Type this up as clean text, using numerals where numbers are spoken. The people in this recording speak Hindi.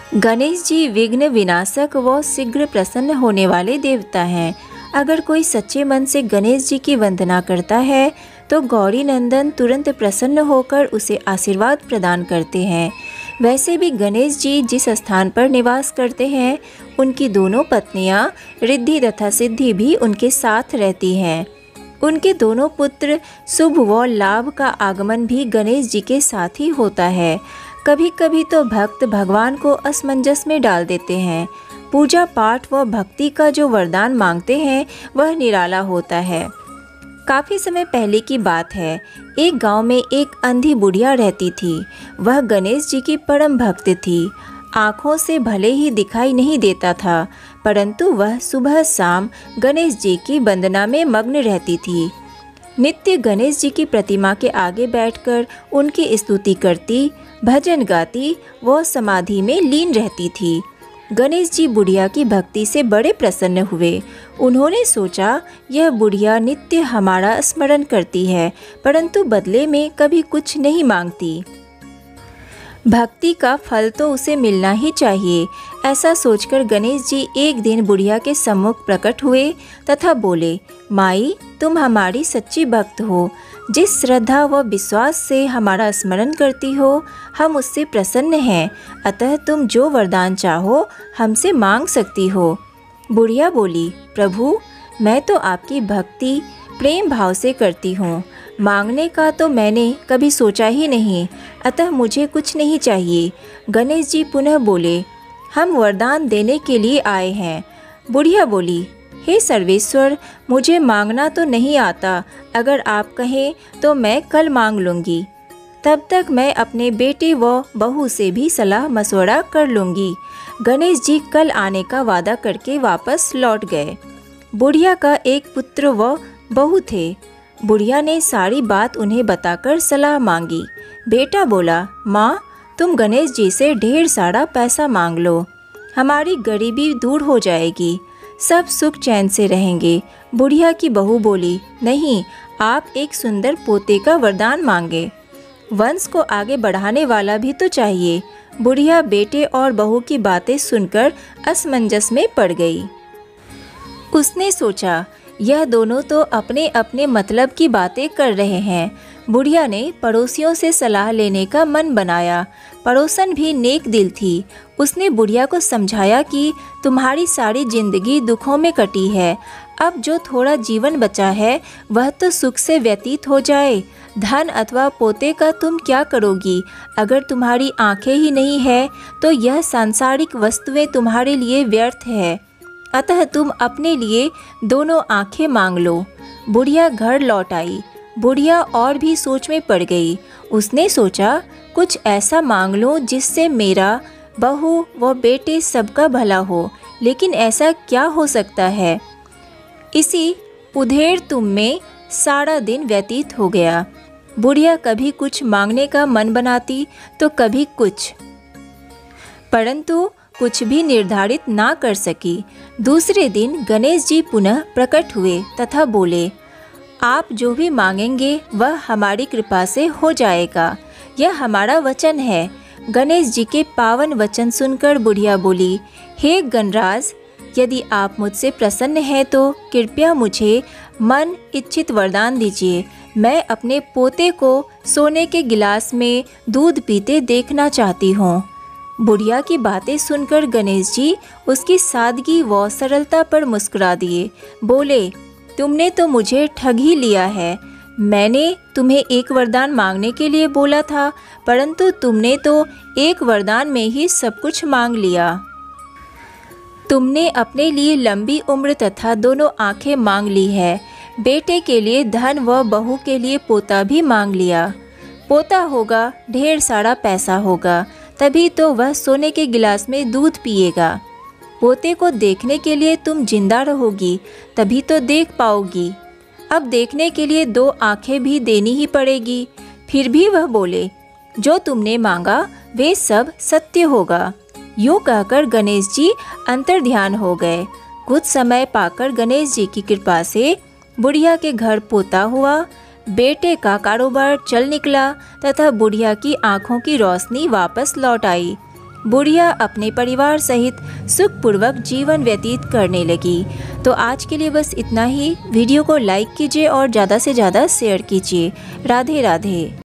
गणेश जी विघ्न विनाशक व शीघ्र प्रसन्न होने वाले देवता हैं। अगर कोई सच्चे मन से गणेश जी की वंदना करता है तो गौरी नंदन तुरंत प्रसन्न होकर उसे आशीर्वाद प्रदान करते हैं। वैसे भी गणेश जी जिस स्थान पर निवास करते हैं उनकी दोनों पत्नियां रिद्धि तथा सिद्धि भी उनके साथ रहती हैं। उनके दोनों पुत्र शुभ व लाभ का आगमन भी गणेश जी के साथ ही होता है। कभी कभी तो भक्त भगवान को असमंजस में डाल देते हैं। पूजा पाठ व भक्ति का जो वरदान मांगते हैं वह निराला होता है। काफ़ी समय पहले की बात है। एक गांव में एक अंधी बुढ़िया रहती थी। वह गणेश जी की परम भक्त थी। आँखों से भले ही दिखाई नहीं देता था, परंतु वह सुबह शाम गणेश जी की वंदना में मग्न रहती थी। नित्य गणेश जी की प्रतिमा के आगे बैठकर उनकी स्तुति करती, भजन गाती व समाधि में लीन रहती थी। गणेश जी बुढ़िया की भक्ति से बड़े प्रसन्न हुए। उन्होंने सोचा यह बुढ़िया नित्य हमारा स्मरण करती है, परंतु बदले में कभी कुछ नहीं मांगती। भक्ति का फल तो उसे मिलना ही चाहिए। ऐसा सोचकर गणेश जी एक दिन बुढ़िया के सम्मुख प्रकट हुए तथा बोले, माई, तुम हमारी सच्ची भक्त हो। जिस श्रद्धा व विश्वास से हमारा स्मरण करती हो हम उससे प्रसन्न हैं। अतः तुम जो वरदान चाहो हमसे मांग सकती हो। बुढ़िया बोली, प्रभु, मैं तो आपकी भक्ति प्रेम भाव से करती हूँ। मांगने का तो मैंने कभी सोचा ही नहीं, अतः मुझे कुछ नहीं चाहिए। गणेश जी पुनः बोले, हम वरदान देने के लिए आए हैं। बुढ़िया बोली, हे सर्वेश्वर, मुझे मांगना तो नहीं आता। अगर आप कहें तो मैं कल मांग लूँगी। तब तक मैं अपने बेटे व बहू से भी सलाह मशवरा कर लूँगी। गणेश जी कल आने का वादा करके वापस लौट गए। बुढ़िया का एक पुत्र व बहू थे। बुढ़िया ने सारी बात उन्हें बताकर सलाह मांगी। बेटा बोला, माँ, तुम गणेश जी से ढेर सारा पैसा मांग लो, हमारी गरीबी दूर हो जाएगी, सब सुख चैन से रहेंगे। बुढ़िया की बहू बोली, नहीं, आप एक सुंदर पोते का वरदान मांगे। वंश को आगे बढ़ाने वाला भी तो चाहिए। बुढ़िया बेटे और बहू की बातें सुनकर असमंजस में पड़ गई। उसने सोचा, यह दोनों तो अपने अपने मतलब की बातें कर रहे हैं। बुढ़िया ने पड़ोसियों से सलाह लेने का मन बनाया। पड़ोसन भी नेक दिल थी। उसने बुढ़िया को समझाया कि तुम्हारी सारी जिंदगी दुखों में कटी है। अब जो थोड़ा जीवन बचा है वह तो सुख से व्यतीत हो जाए। धन अथवा पोते का तुम क्या करोगी? अगर तुम्हारी आंखें ही नहीं है तो यह सांसारिक वस्तुएं तुम्हारे लिए व्यर्थ है। अतः तुम अपने लिए दोनों आंखें मांग लो। बुढ़िया घर लौट आई। बुढ़िया और भी सोच में पड़ गई। उसने सोचा, कुछ ऐसा मांग लो जिससे मेरा, बहू व बेटे सबका भला हो। लेकिन ऐसा क्या हो सकता है? इसी उधेड़ तुम में सारा दिन व्यतीत हो गया। बुढ़िया कभी कुछ मांगने का मन बनाती तो कभी कुछ, परंतु कुछ भी निर्धारित ना कर सकी। दूसरे दिन गणेश जी पुनः प्रकट हुए तथा बोले, आप जो भी मांगेंगे वह हमारी कृपा से हो जाएगा, यह हमारा वचन है। गणेश जी के पावन वचन सुनकर बुढ़िया बोली, हे गणराज, यदि आप मुझसे प्रसन्न हैं तो कृपया मुझे मन इच्छित वरदान दीजिए। मैं अपने पोते को सोने के गिलास में दूध पीते देखना चाहती हूँ। बुढ़िया की बातें सुनकर गणेश जी उसकी सादगी व सरलता पर मुस्कुरा दिए। बोले, तुमने तो मुझे ठग ही लिया है। मैंने तुम्हें एक वरदान मांगने के लिए बोला था, परंतु तुमने तो एक वरदान में ही सब कुछ मांग लिया। तुमने अपने लिए लंबी उम्र तथा दोनों आंखें मांग ली है। बेटे के लिए धन व बहू के लिए पोता भी मांग लिया। पोता होगा, ढेर सारा पैसा होगा, तभी तो वह सोने के गिलास में दूध पिएगा। पोते को देखने के लिए तुम जिंदा रहोगी, तभी तो देख पाओगी। अब देखने के लिए दो आंखें भी देनी ही पड़ेगी। फिर भी वह बोले, जो तुमने मांगा वे सब सत्य होगा। यूँ कहकर गणेश जी अंतर्ध्यान हो गए। कुछ समय पाकर गणेश जी की कृपा से बुढ़िया के घर पोता हुआ। बेटे का कारोबार चल निकला तथा बुढ़िया की आंखों की रोशनी वापस लौट आई। बुढ़िया अपने परिवार सहित सुखपूर्वक जीवन व्यतीत करने लगी। तो आज के लिए बस इतना ही। वीडियो को लाइक कीजिए और ज़्यादा से ज़्यादा शेयर कीजिए। राधे राधे।